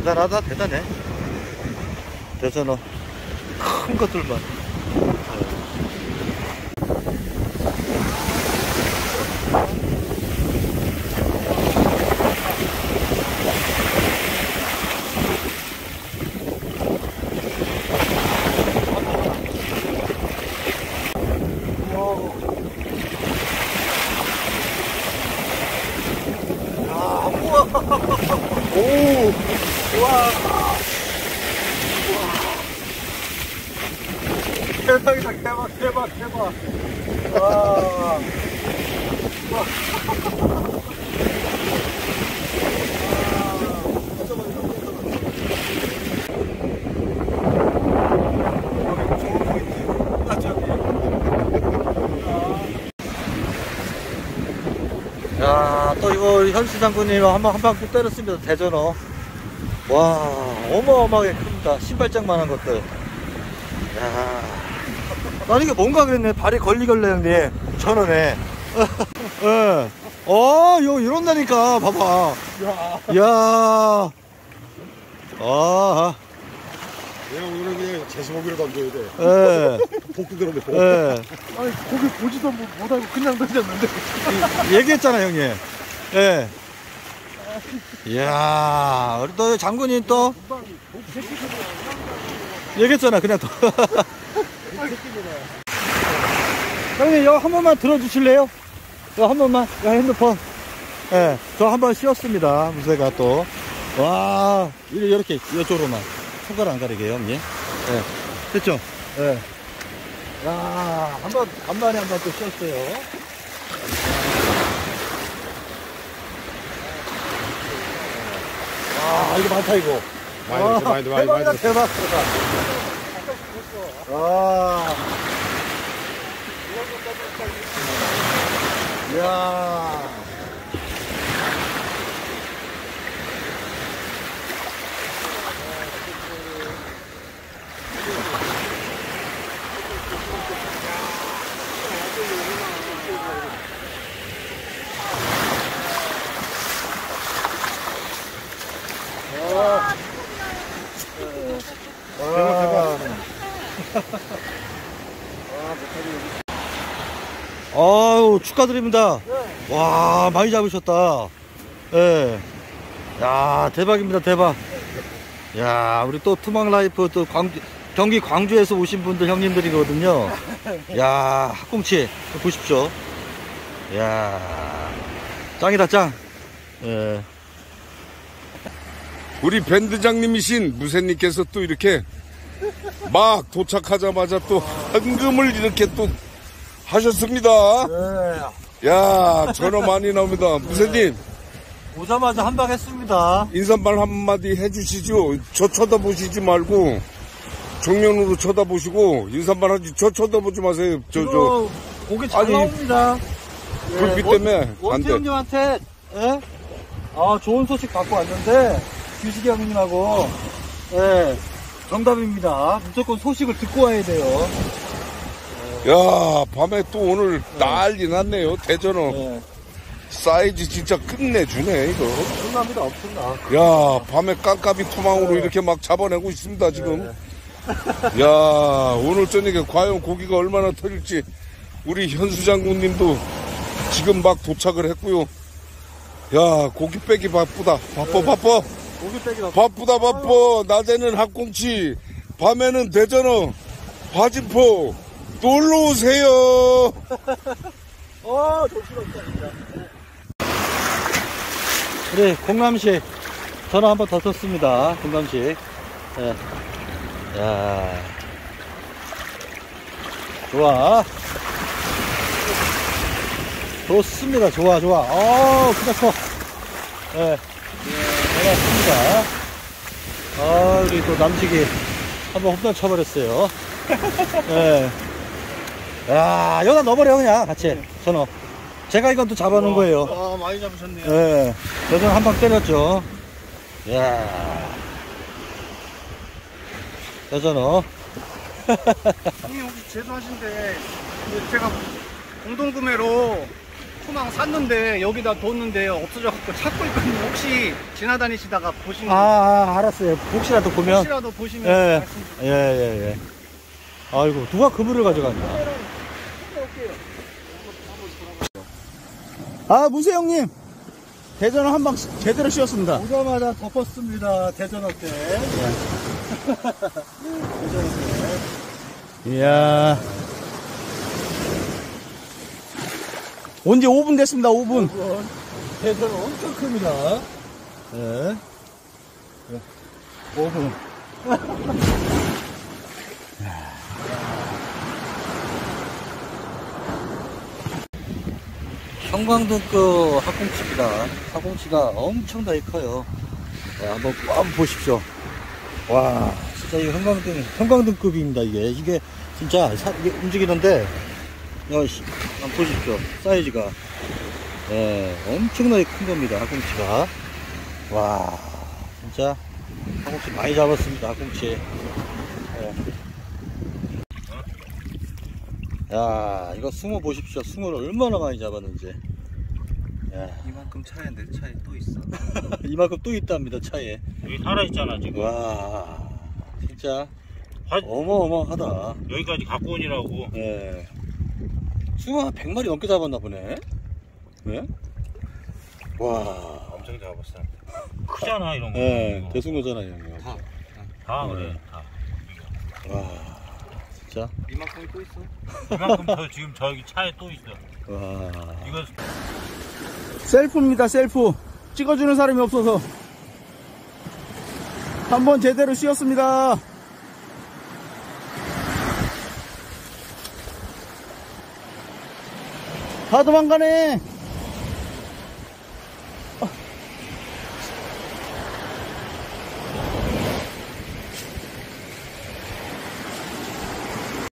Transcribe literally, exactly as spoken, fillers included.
대단하다, 대단해. 대전어 큰 것들만. 오, 우와, 대박이다, 대박, 대박, 대박. 와, 와. 야, 또 이거 현수 장군님 한방 한방 또 때렸습니다. 대전어. 와, 어마어마하게 큽니다. 신발장만한 것들. 야, 난 이게 뭔가 그랬네. 발이 걸리걸래 형님. 전원에. 예. 어, 요 이런다니까. 봐봐. 야. 야. 아. 내가 오늘은 그냥 제수고기로 던져야 돼. 예. 복도 그러면. 예. 아니 고기 보지도 못하고 그냥 던졌는데. 얘기했잖아 형님. 예. 이야, 우리 또 장군님 또 얘기했잖아. 그냥 또. 형님 이거 한 번만 들어주실래요? 이거 한 번만. 이거 핸드폰. 예. 저 한 번 씌웠습니다. 무쇠가 또. 와, 이렇게 이쪽으로만 손가락 안 가리게 형님. 예. 됐죠? 예. 야, 한 번 간만에 한 번 또 씌웠어요. 아, 이거 많다, 이거. 많이 들었어, 많이 들었어, 많이 대박이다, 들었어. 대박, 대박. 아. 이야. 아유, 축하드립니다. 네. 와, 많이 잡으셨다. 예. 네. 야, 대박입니다, 대박. 야, 우리 또 투망라이프 또 광주, 경기 광주에서 오신 분들 형님들이거든요. 야, 학꽁치 보십시오. 야, 짱이다, 짱. 예. 우리 밴드장님이신 무쇠님께서 또 이렇게 막 도착하자마자 또 현금을 이렇게 또 하셨습니다. 네. 야, 전화 많이 나옵니다. 무쇠님. 오자마자 한 방 했습니다. 인사말 한마디 해주시죠. 저 쳐다보시지 말고 정면으로 쳐다보시고 인사말 하지. 저 쳐다보지 마세요. 저, 저. 고기 잘 아니, 나옵니다. 불빛 예, 때문에 안 돼. 원태형님한테 예? 아, 좋은 소식 갖고 왔는데 규식이 형님하고 예, 정답입니다. 무조건 소식을 듣고 와야 돼요. 야, 밤에 또 오늘 난리 났네요. 대전어. 예. 사이즈 진짜 끝내주네, 이거. 엄청납니다, 엄청나. 야, 밤에 깜깜이 토망으로 네. 이렇게 막 잡아내고 있습니다, 지금. 네. 야, 오늘 저녁에 과연 고기가 얼마나 터질지 우리 현수 장군님도 지금 막 도착을 했고요. 야, 고기 빼기 바쁘다. 바빠, 네. 바빠. 고기 빼기 바빠. 바쁘다, 바빠. 낮에는 학꽁치, 밤에는 대전어, 화진포. 놀러 오세요. 어, 조심하세요, 진짜. 우리 공남식 전화 한번 더 썼습니다. 공남식. 예. 야, 좋아. 좋습니다. 좋아, 좋아. 어, 그냥 좋아. 예. 고맙습니다. 아, 우리 또 남식이 한번 홈런 쳐버렸어요. 예. 야, 여기다 넣어버려, 그냥 같이. 전어. 제가 이건 또 잡아놓은 거예요. 아, 많이 잡으셨네요. 예. 여전 한 방 때렸죠. 이야. 여전어. 형님 혹시 죄송하신데 제가 공동구매로 소망 샀는데 여기다 뒀는데 없어져갖고 찾고 있거든요. 혹시 지나다니시다가 보시면 아, 아 알았어요. 혹시라도 보면. 혹시라도 보시면 예, 말씀 예, 예, 예. 아이고, 누가 그물을 가져갔냐. 아, 무세 형님. 대전어 한 방 제대로 씌웠습니다. 오자마자 덮었습니다. 대전어 때. 이야. 언제 오 분 됐습니다, 오 분. 대전어 엄청 큽니다. 예. 오 분. 형광등급 학꽁치입니다. 학꽁치가 엄청나게 커요. 네, 한번, 한번 보십시오. 와, 진짜 이거 형광등, 형광등급입니다, 이게. 이게 진짜 사, 이게 움직이는데, 야, 씨, 한번 보십시오. 사이즈가. 네, 엄청나게 큰 겁니다, 학꽁치가. 와, 진짜 학꽁치 많이 잡았습니다, 학꽁치. 네. 야, 이거 숭어 보십시오. 숭어를 얼마나 많이 잡았는지. 야. 이만큼 차에 내 차에 또 있어. 이만큼 또 있답니다, 차에. 여기 살아있잖아 지금. 와, 진짜 화- 어마어마하다. 여기까지 갖고 오니라고. 예. 숭어 한 백 마리 넘게 잡았나 보네. 네? 와. 엄청 잡았어. 크잖아 이런 거. 예, 대숭어잖아요, 형님. 다. 다 그래. 다. 와, 진짜. 이만큼이 또 있어. 이만큼 더 지금 저기 차에 또 있어. 와. 이거 셀프입니다, 셀프. 찍어주는 사람이 없어서. 한번 제대로 씌웠습니다. 다 도망가네.